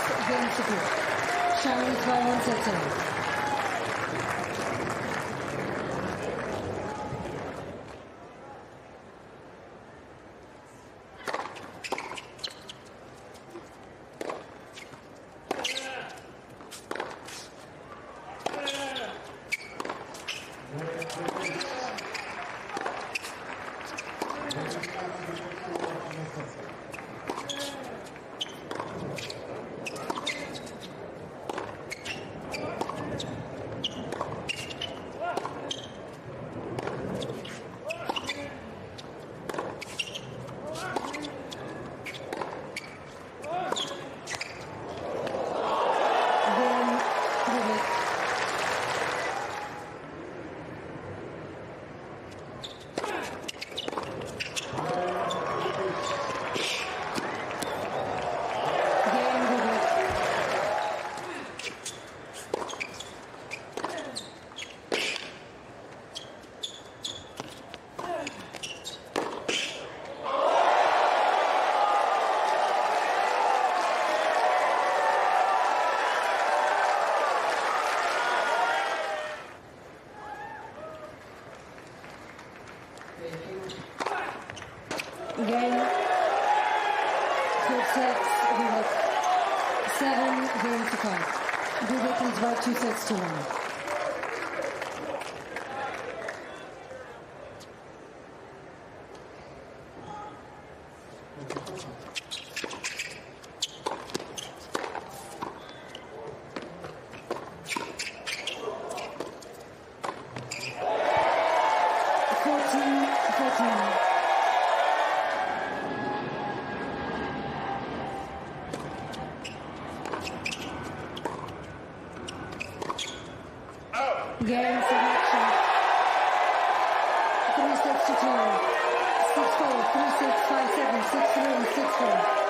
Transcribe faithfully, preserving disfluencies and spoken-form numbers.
game to two. Shang zwei Sätze. Game, four sets, Bublik. Seven games to five. Bublik leads by two sets to one. fourteen fourteen. Game selection. Three sets to two. Six four, three six, five seven, six three, six four.